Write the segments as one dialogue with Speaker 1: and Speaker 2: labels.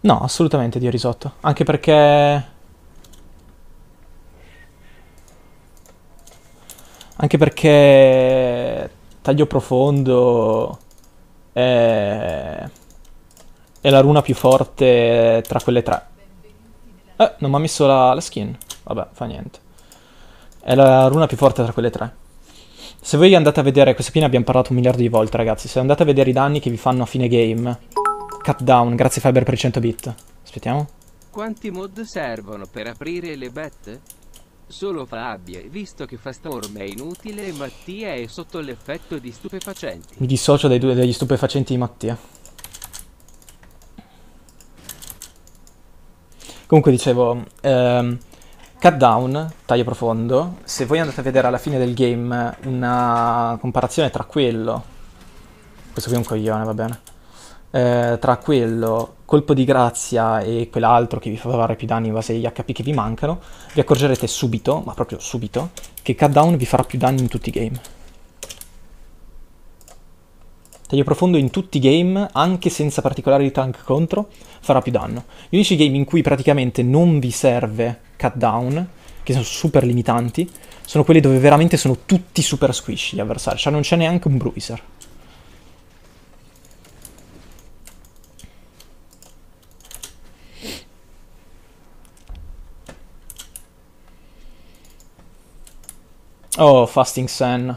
Speaker 1: No, assolutamente Dio risotto. Anche perché... Anche perché... Taglio profondo... È... È la runa più forte tra quelle tre. Non mi ha messo la skin. Vabbè, fa niente. È la runa più forte tra quelle tre. Se voi andate a vedere, queste qui ne abbiamo parlato un miliardo di volte, ragazzi. Se andate a vedere i danni che vi fanno a fine game, cut down, grazie Fiber per i 100 bit. Aspettiamo.
Speaker 2: Quanti mod servono per aprire le bet? Solo Fabio, visto che Fastorm è inutile e Mattia è sotto l'effetto di stupefacenti.
Speaker 1: Mi dissocio dagli stupefacenti di Mattia. Comunque dicevo, cut down, taglio profondo. Se voi andate a vedere alla fine del game una comparazione tra quello, questo qui è un coglione, va bene, tra quello, colpo di grazia e quell'altro che vi fa fare più danni in base agli HP che vi mancano, vi accorgerete subito, ma proprio subito, che cut down vi farà più danni in tutti i game. Taglio profondo in tutti i game, anche senza particolari tank contro, farà più danno. Gli unici game in cui praticamente non vi serve cut down, che sono super limitanti, sono quelli dove veramente sono tutti super squishy gli avversari, cioè non c'è neanche un bruiser. Oh, Fasting Sen.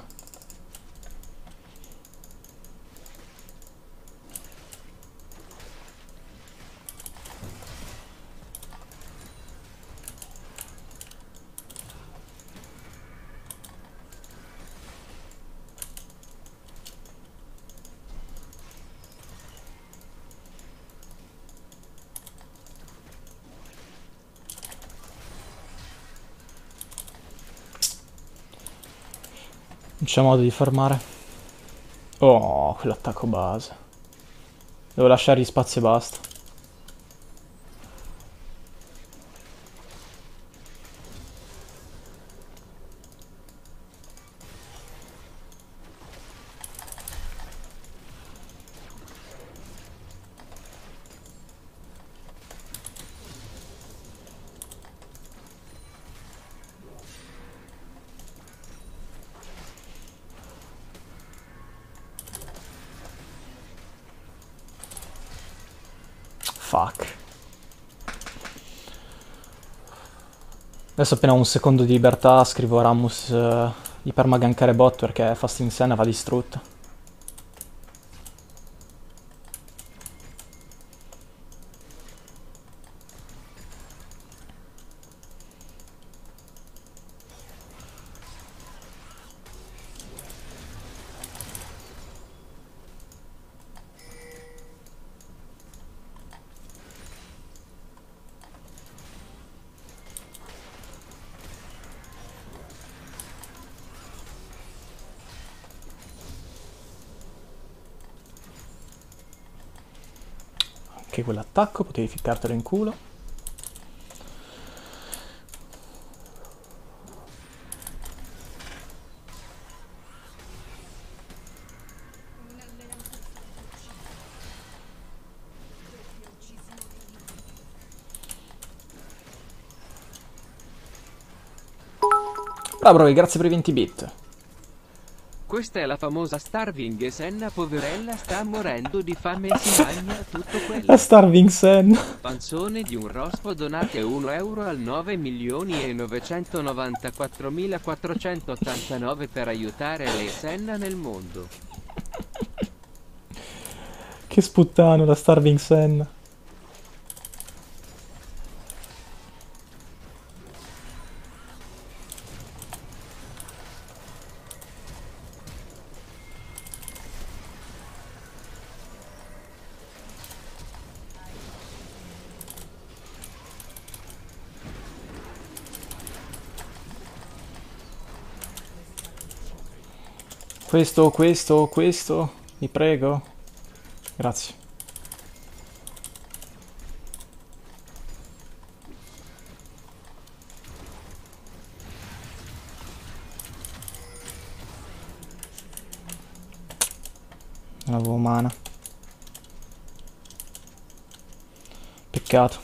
Speaker 1: Non c'è modo di fermare. Oh, quell'attacco base. Devo lasciargli spazio e basta. Fuck. Adesso appena ho un secondo di libertà scrivo a Rammus di permagankare bot perché Fasting Sen va distrutto. Anche quell'attacco potevi ficcartelo in culo. Bravo, grazie per i 20 bit.
Speaker 2: Questa è la famosa Starving e Senna poverella sta morendo di fame e si magna tutto
Speaker 1: La
Speaker 2: quello.
Speaker 1: Starving Sen.
Speaker 2: Panzone di un rospo, donate 1 euro al 9.994.489 per aiutare le Senna nel mondo.
Speaker 1: Che sputtano la Starving Sen. Questo, vi prego. Grazie. Non avevo mana. Peccato.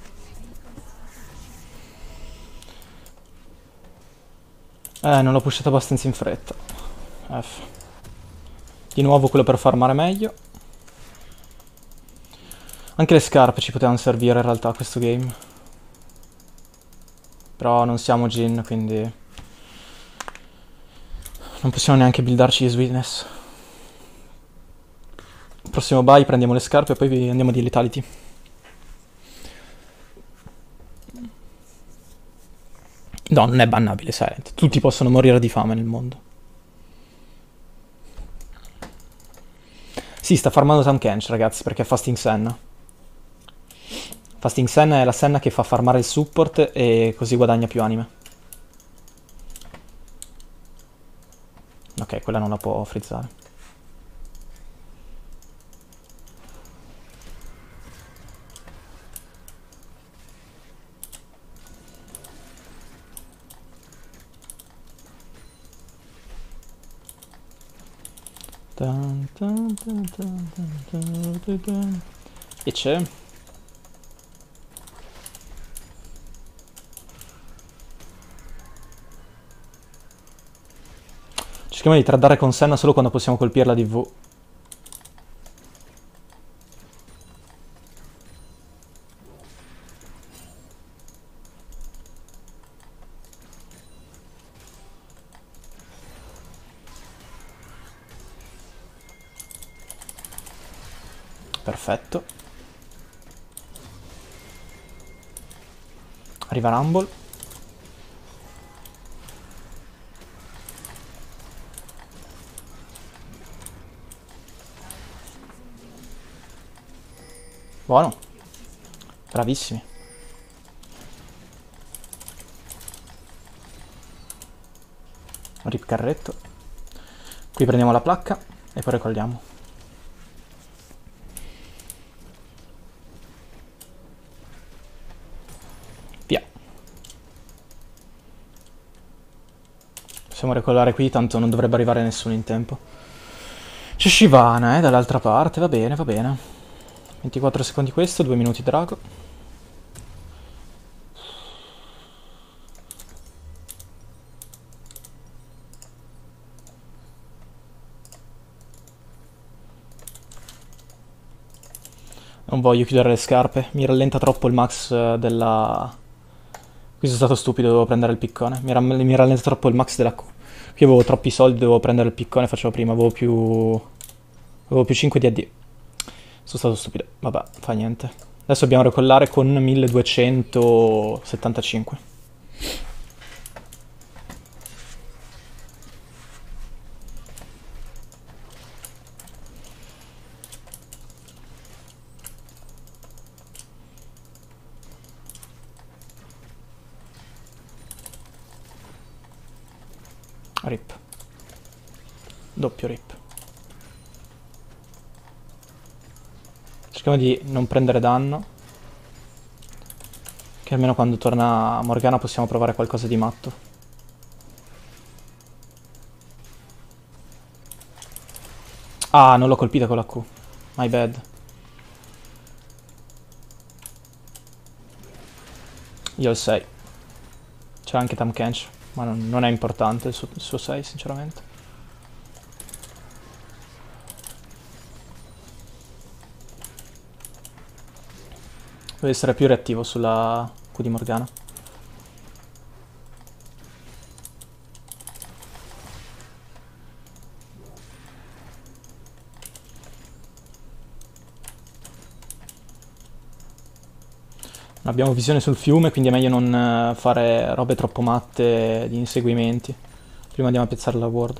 Speaker 1: Non l'ho pushato abbastanza in fretta. F. Di nuovo quello per farmare meglio. Anche le scarpe ci potevano servire in realtà a questo game. Però non siamo Jhin, quindi non possiamo neanche buildarci di sweetness. Prossimo buy prendiamo le scarpe e poi andiamo di Lethality. No, non è bannabile Silent. Tutti possono morire di fame nel mondo. Sì, sta farmando Tahm Kench, ragazzi, perché è Fasting Senna. Fasting Senna è la Senna che fa farmare il support e così guadagna più anime. Ok, quella non la può frizzare. E c'è. Cerchiamo di tradare con Senna solo quando possiamo colpirla di V. Perfetto. Arriva Rumble. Buono. Bravissimi. Rip carretto. Qui prendiamo la placca e poi ricolliamo. Via. Possiamo recollare qui, tanto non dovrebbe arrivare nessuno in tempo. C'è Shyvana, dall'altra parte, va bene, va bene. 24 secondi questo, 2 minuti drago. Non voglio chiudere le scarpe, mi rallenta troppo il max della... Qui sono stato stupido, dovevo prendere il piccone. Mi rallenta troppo il max della Q. Qui avevo troppi soldi, dovevo prendere il piccone, facevo prima, avevo più 5 di AD. Sono stato stupido, vabbè, fa niente. Adesso dobbiamo recollare con 1275. Rip. Doppio rip. Cerchiamo di non prendere danno. Che almeno quando torna Morgana possiamo provare qualcosa di matto. Ah, non l'ho colpita con la Q. My bad. Io il 6. C'era anche Tahm Kench, ma non è importante il suo 6, sinceramente. Deve essere più reattivo sulla Q di Morgana. Non abbiamo visione sul fiume, quindi è meglio non fare robe troppo matte di inseguimenti. Prima andiamo a piazzare la ward.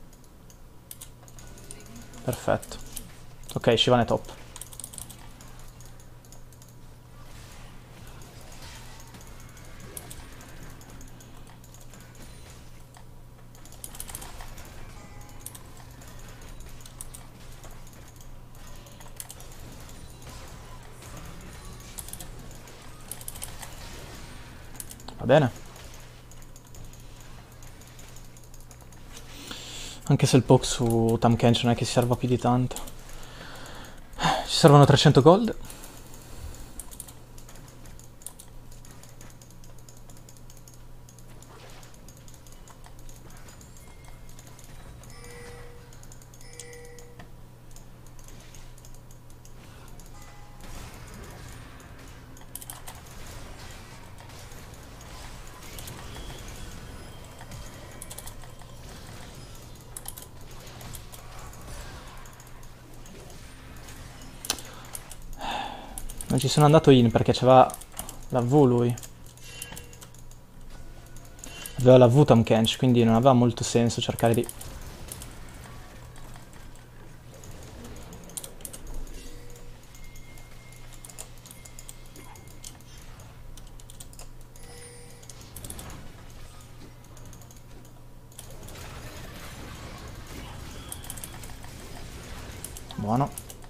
Speaker 1: Perfetto. Ok, Shyvana è top. Va bene. Anche se il poke su Tahm Kench non è che si serva più di tanto. Ci servono 300 gold. Non ci sono andato in perché c'aveva la V lui. Aveva la V Tahm Kench, quindi non aveva molto senso cercare di... Buono.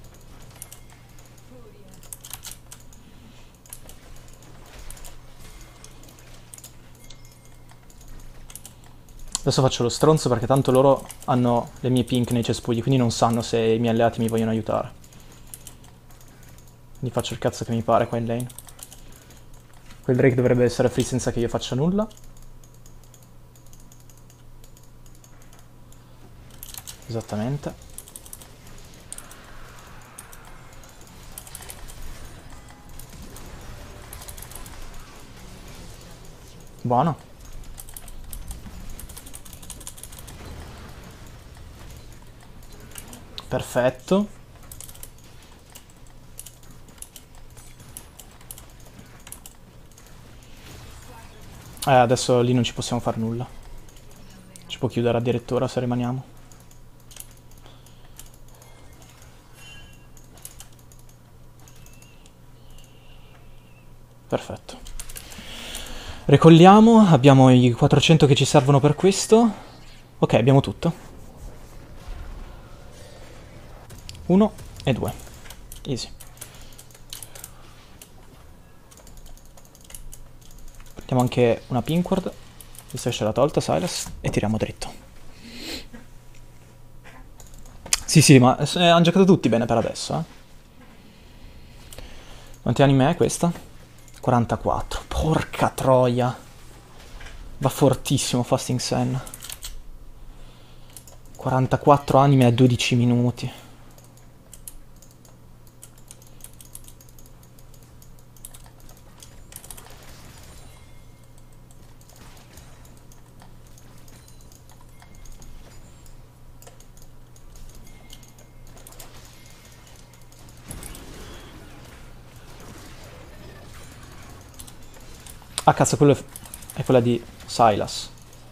Speaker 1: Adesso faccio lo stronzo perché tanto loro hanno le mie pink nei cespugli, quindi non sanno se i miei alleati mi vogliono aiutare. Quindi faccio il cazzo che mi pare qua in lane. Quel Drake dovrebbe essere free senza che io faccia nulla. Esattamente. Buono. Perfetto. Adesso lì non ci possiamo fare nulla. Ci può chiudere addirittura se rimaniamo. Perfetto. Ricolliamo, abbiamo i 400 che ci servono per questo. Ok, abbiamo tutto. 1 e 2. Easy. Prendiamo anche una pink ward, visto che ce l'ha tolta Sylas, e tiriamo dritto. Sì, ma hanno giocato tutti bene per adesso, eh. Quanti anime è questa? 44. Porca troia. Va fortissimo Fasting Sen. 44 anime a 12 minuti. Ah cazzo, quello è quella di Sylas.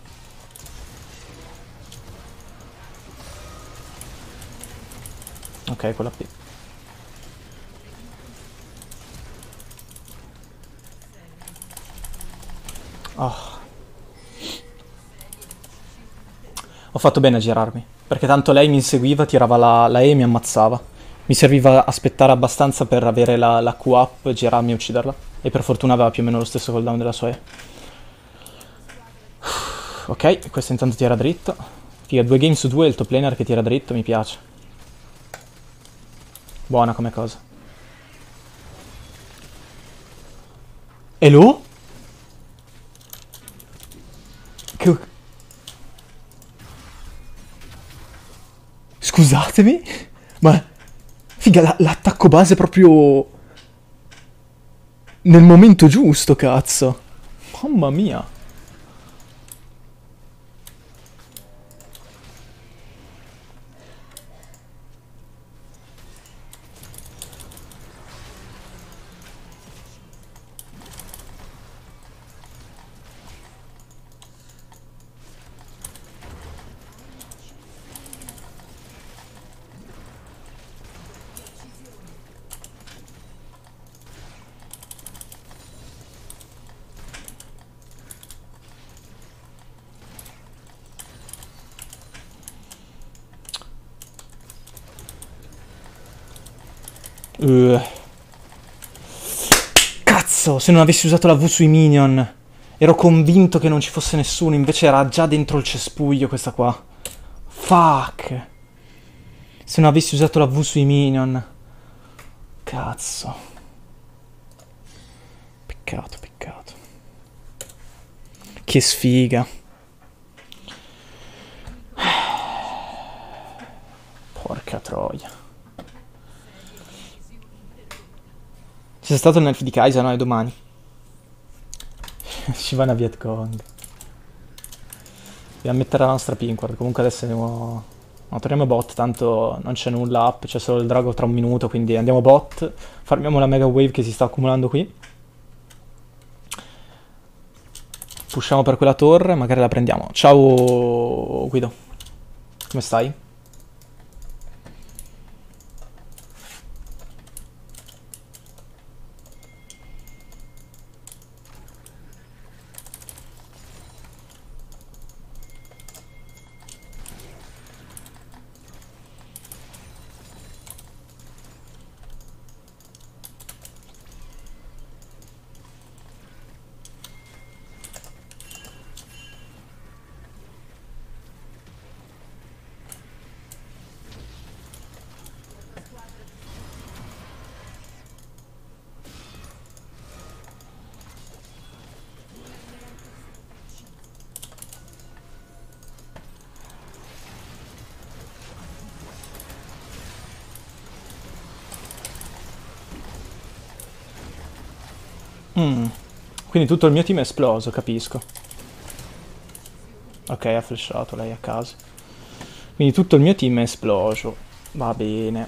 Speaker 1: Ok, quella P. Oh. Ho fatto bene a girarmi, perché tanto lei mi inseguiva, tirava la E e mi ammazzava. Mi serviva aspettare abbastanza per avere la Q-up, girarmi e ucciderla. E per fortuna aveva più o meno lo stesso cooldown della sua E. Ok, questo intanto tira dritto. Figa, 2 game su 2 il top laner che tira dritto, mi piace. Buona come cosa. Elo? Che... Scusatemi? Ma... Figa, l'attacco base proprio... nel momento giusto, cazzo. Mamma mia. Cazzo, se non avessi usato la V sui minion. Ero convinto che non ci fosse nessuno, invece era già dentro il cespuglio questa qua. Fuck. Se non avessi usato la V sui minion. Cazzo. Peccato, peccato. Che sfiga. Porca troia. C'è stato il nerf di Kai'Sa, no? È domani. Shyvana Vietcong. Dobbiamo mettere la nostra pink ward. Comunque adesso andiamo No, torniamo bot, tanto non c'è nulla up, c'è solo il drago tra un minuto, quindi andiamo bot, farmiamo la mega wave che si sta accumulando qui. Pushiamo per quella torre, magari la prendiamo. Ciao Guido, come stai? Mm. Quindi tutto il mio team è esploso, capisco. Ok, ha flashato lei a caso. Quindi tutto il mio team è esploso. Va bene.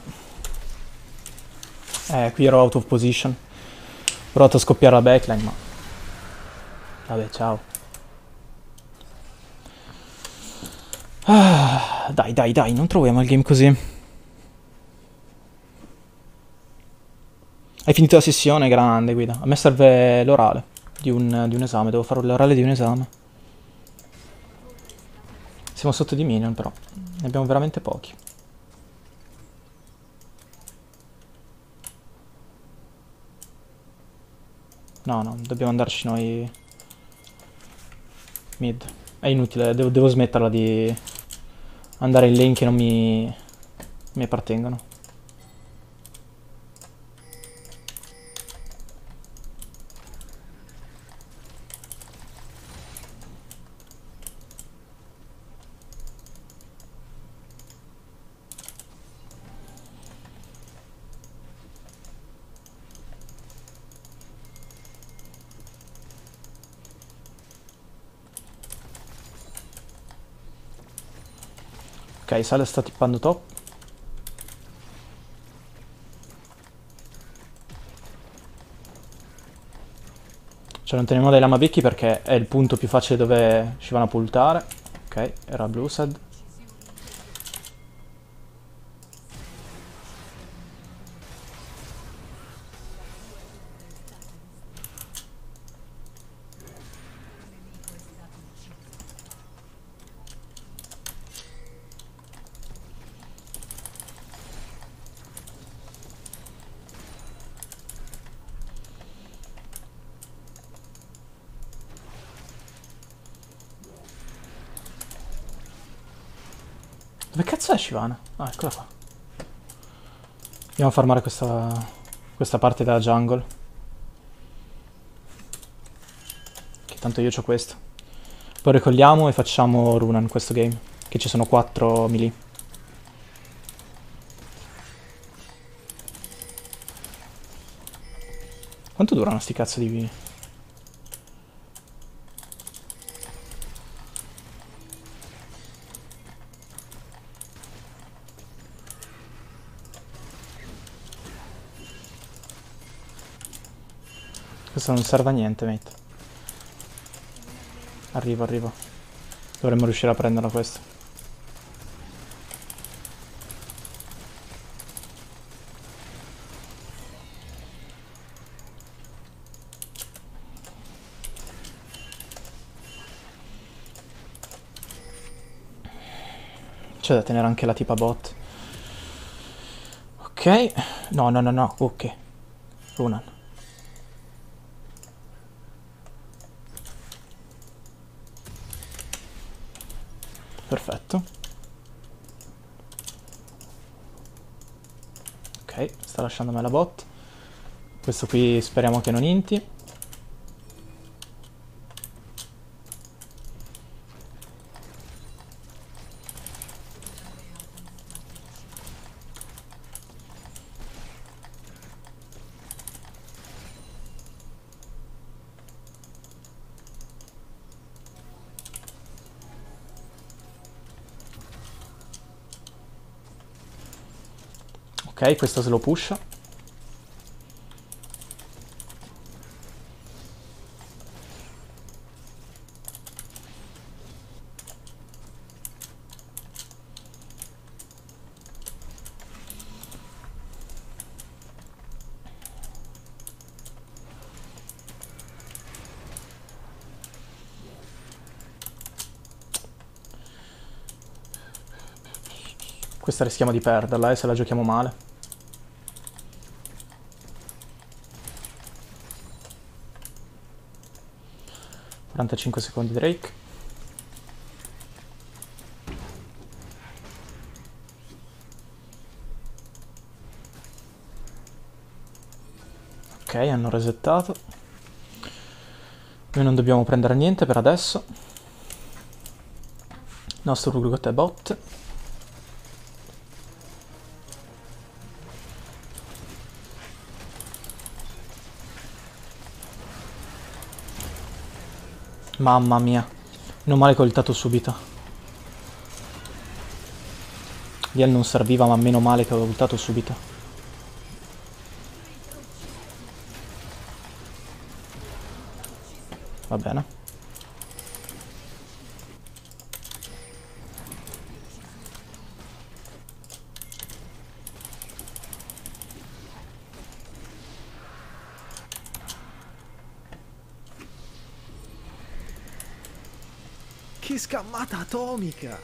Speaker 1: Qui ero out of position. Ho provato a scoppiare la backline, ma... Vabbè, ciao. Dai, dai, dai, non troviamo il game così. Hai finito la sessione? Grande, guida. A me serve l'orale di un esame. Devo fare l'orale di un esame. Siamo sotto di minion, però. Ne abbiamo veramente pochi. No, no, dobbiamo andarci noi mid. È inutile, devo smetterla di andare in lane che non mi appartengono. Ok, Sale sta tippando top. Cioè non teniamo dai lama becchi perché è il punto più facile dove ci vanno a pultare. Ok, era Bluesad. Dove cazzo è Shyvana? Ah, eccola qua. Andiamo a farmare questa parte della jungle. Che tanto io c'ho questo. Poi ricolliamo e facciamo runa in questo game. Che ci sono 4 melee. Quanto durano sti cazzo di... Questo non serve a niente, mate. Arrivo, arrivo. Dovremmo riuscire a prenderla questa. C'è da tenere anche la tipa bot. Ok. No, no, no, no. Ok. Runan. Perfetto. Ok, sta lasciando me la bot. Questo qui speriamo che non inti. Ok, questo slow push. Questa rischiamo di perderla, se la giochiamo male. ...45 secondi Drake. Ok, hanno resettato. Noi non dobbiamo prendere niente per adesso. Il nostro Urgot è bot. Mamma mia. Meno male che ho ultato subito. Liel non serviva, ma meno male che ho ultato subito. Va bene.
Speaker 3: Che scammata atomica!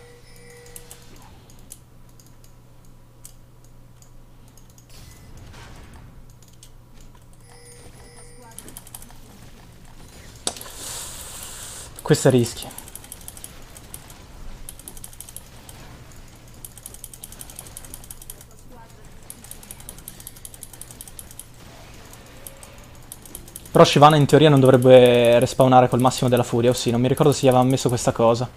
Speaker 1: Questo è rischi. Però Shyvana in teoria non dovrebbe respawnare col massimo della furia, o sì, non mi ricordo se gli aveva messo questa cosa.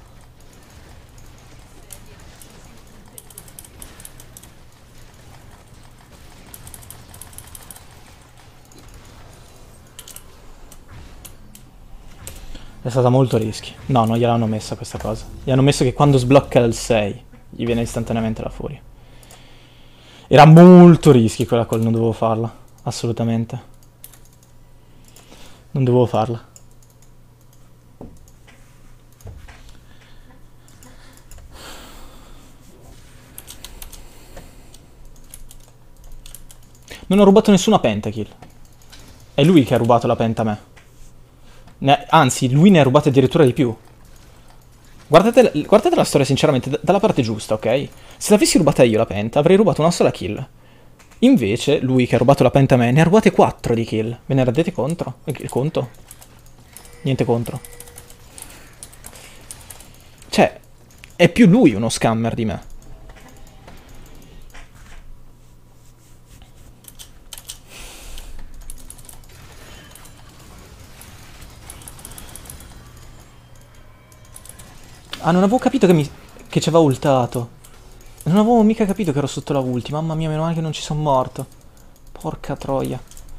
Speaker 1: È stata molto rischi. No, non gliel'hanno messa questa cosa. Gli hanno messo che quando sblocca il 6 gli viene istantaneamente la furia. Era molto rischi quella call, non dovevo farla. Assolutamente. Non dovevo farla. Non ho rubato nessuna pentakill. È lui che ha rubato la penta a me. Anzi, lui ne ha rubate addirittura di più. Guardate la storia sinceramente, dalla parte giusta, ok? Se l'avessi rubata io la penta, avrei rubato una sola kill. Invece, lui che ha rubato la penta a me, ne ha rubate 4 di kill. Ve ne rendete conto? Niente contro. Cioè, è più lui uno scammer di me. Ah, non avevo capito che ci aveva ultato. Non avevo mica capito che ero sotto la ulti. Mamma mia, meno male che non ci sono morto. Porca troia.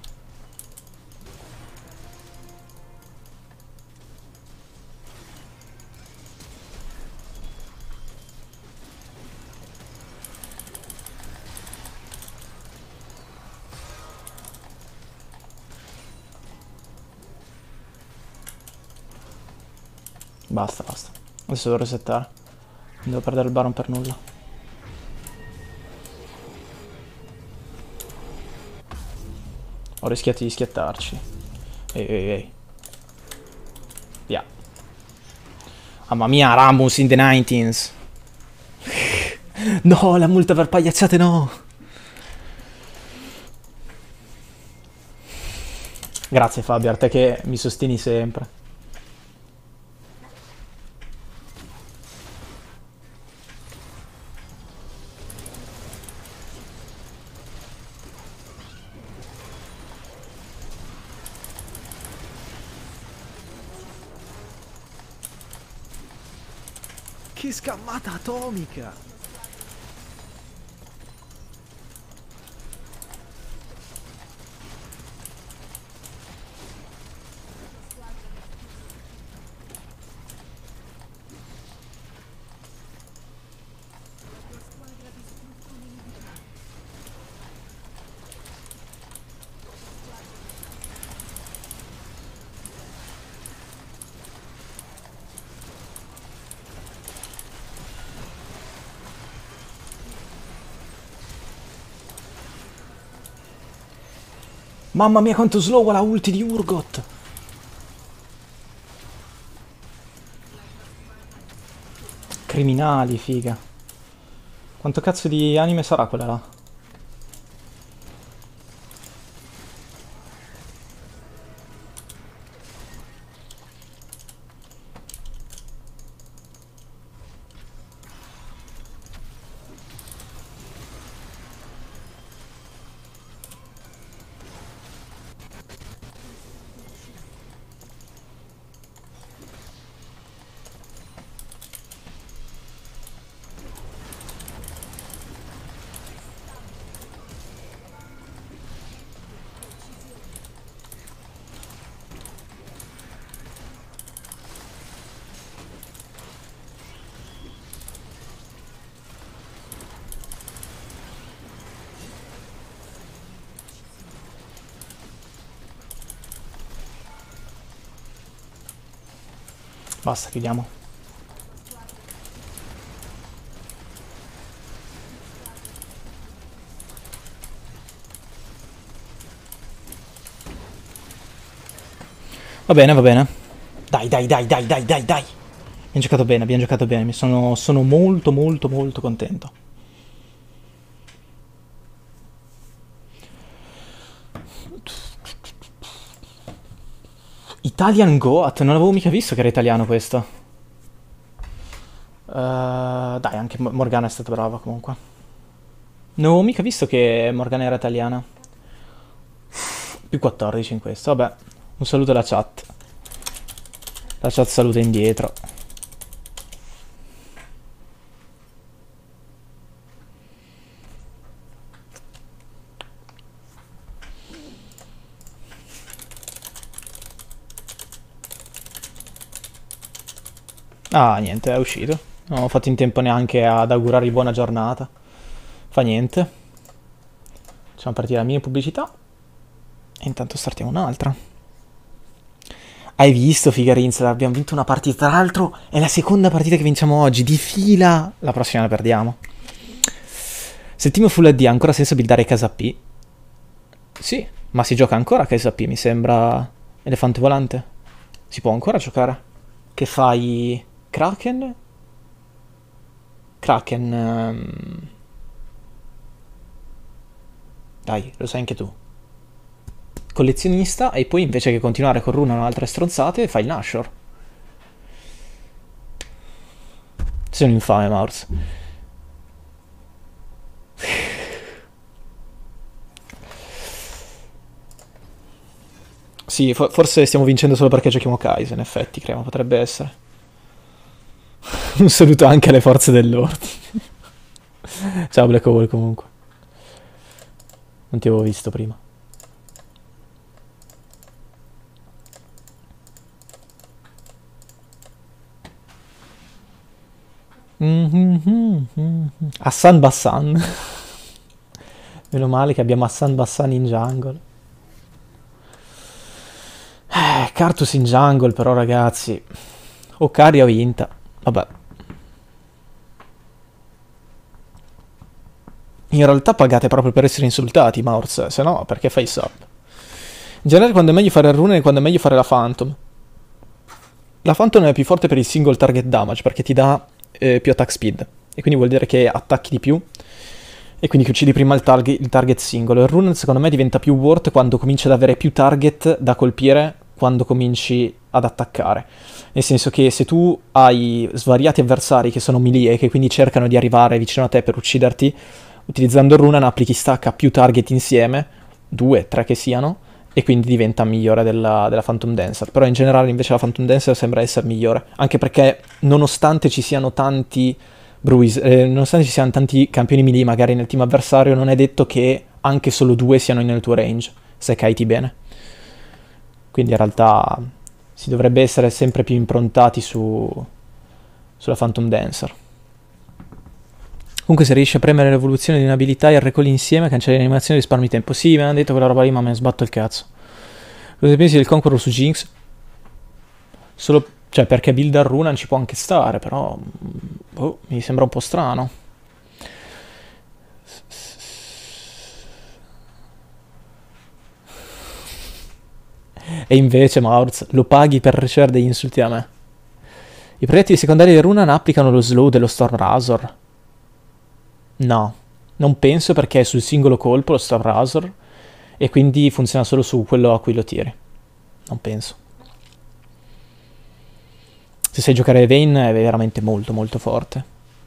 Speaker 1: Basta, basta. Adesso devo resettare. Non devo perdere il Baron per nulla. Ho rischiato di schiattarci. Ehi, ehi, ehi. Via. Mamma mia, Rammus in the 19s. No, la multa per pagliacciate no. Grazie Fabio, a te che mi sostieni sempre.
Speaker 3: Che scammata atomica!
Speaker 1: Mamma mia quanto slow la ulti di Urgot. Criminali, figa. Quanto cazzo di anime sarà quella là? Basta, chiudiamo. Va bene, va bene. Dai, dai, dai, dai, dai, dai, dai. Abbiamo giocato bene. Sono molto, molto, molto contento. Italian Goat, non avevo mica visto che era italiano questo. Dai, anche Morgana è stata brava comunque. Non avevo mica visto che Morgana era italiana. Più 14 in questo, vabbè. Un saluto alla chat. La chat saluta indietro. Ah, niente, è uscito. Non ho fatto in tempo neanche ad augurargli buona giornata. Fa niente. Facciamo partire la mia pubblicità. E intanto startiamo un'altra. Hai visto, Figarins? Abbiamo vinto una partita. Tra l'altro è la seconda partita che vinciamo oggi. Di fila. La prossima la perdiamo. Se il team Full HD ha ancora senso buildare casa P? Sì, ma si gioca ancora a casa P, mi sembra. Elefante volante? Si può ancora giocare? Che fai? Kraken? Kraken. Dai, lo sai anche tu. Collezionista e poi invece che continuare con Runa o altre stronzate fai il Nashor. Sei un infame, Maurs. Sì, forse stiamo vincendo solo perché giochiamo Kaiser, in effetti, credo, potrebbe essere. Un saluto anche alle forze dell'ordine. Ciao Black Hole comunque. Non ti avevo visto prima. Hassan Bassan. Meno male che abbiamo Hassan Bassan in jungle. Cartus in jungle però ragazzi. O Cari o Inta. Vabbè. In realtà pagate proprio per essere insultati, Maurs. Se no, perché fai sub? In generale quando è meglio fare il rune e quando è meglio fare la Phantom. La Phantom è più forte per il single target damage perché ti dà più attack speed. E quindi vuol dire che attacchi di più. E quindi che uccidi prima il target singolo. Il rune secondo me diventa più worth quando cominci ad avere più target da colpire quando cominci ad attaccare. Nel senso che se tu hai svariati avversari che sono melee e che quindi cercano di arrivare vicino a te per ucciderti, utilizzando il rune applichi stack a più target insieme, 2, 3 che siano, e quindi diventa migliore della Phantom Dancer. Però in generale invece la Phantom Dancer sembra essere migliore, anche perché nonostante ci siano tanti nonostante ci siano tanti campioni melee magari nel team avversario, non è detto che anche solo 2 siano nel tuo range, se kiti bene. Quindi in realtà si dovrebbe essere sempre più improntati sulla Phantom Dancer. Comunque se riesci a premere l'evoluzione di un'abilità e il recall insieme, cancelli l'animazione e risparmi tempo. Sì, mi hanno detto quella roba lì, ma me ne sbatto il cazzo. Cosa pensi del Conqueror su Jinx? Solo, cioè, perché build a Runa ci può anche stare, però boh, mi sembra un po' strano. E invece, Maurz, lo paghi per ricevere degli insulti da me. I proiettili secondari di Runan applicano lo slow dello Storm Razor. No, non penso perché è sul singolo colpo lo Storm Razor e quindi funziona solo su quello a cui lo tiri. Non penso. Se sai giocare Vayne è veramente molto molto forte.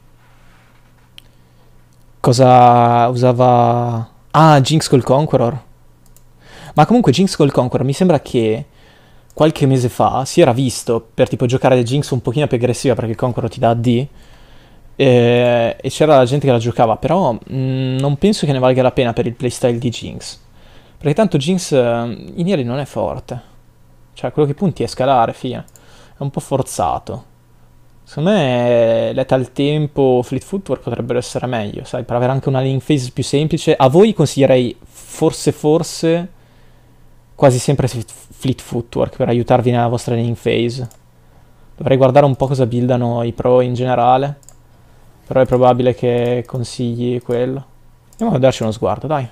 Speaker 1: Cosa usava... Ah, Jinx col Conqueror. Ma comunque Jinx col Conqueror mi sembra che qualche mese fa si era visto per tipo giocare Jinx un pochino più aggressiva perché il Conqueror ti dà AD e c'era la gente che la giocava, però non penso che ne valga la pena per il playstyle di Jinx. Perché tanto Jinx in early non è forte. Cioè, quello che punti è scalare, fine. È un po' forzato. Secondo me Lethal Tempo, Fleet Footwork potrebbero essere meglio, sai, per avere anche una lane phase più semplice. A voi consiglierei forse quasi sempre Fleet Footwork per aiutarvi nella vostra lane phase. Dovrei guardare un po' cosa buildano i pro in generale, però è probabile che consigli quello. Andiamo a darci uno sguardo, dai.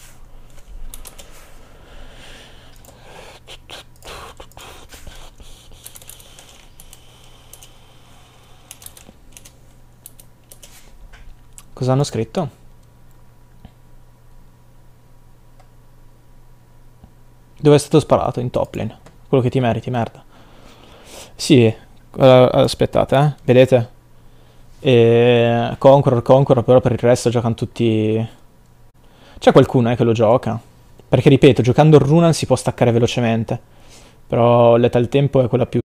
Speaker 1: Cosa hanno scritto? Dove è stato sparato? In top lane. Quello che ti meriti, merda. Sì, aspettate, vedete? Conqueror, però per il resto giocano tutti... C'è qualcuno che lo gioca. Perché ripeto, giocando Runan si può staccare velocemente. Però Lethal Tempo è quella più